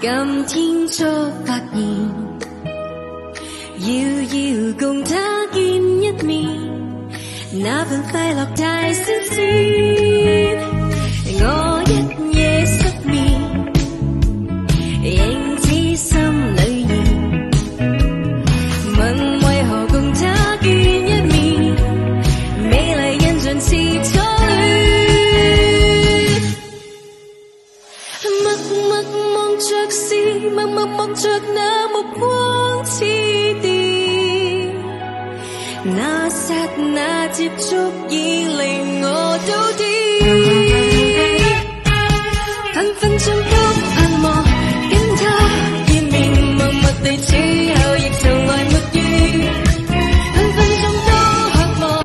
今天初發現，遙共他見一面，那份快樂太新鮮。我一夜失眠，仍知心裏現，問為何共他見一面，美麗印象似初戀。默着是默着那目光似電，那剎那接觸已令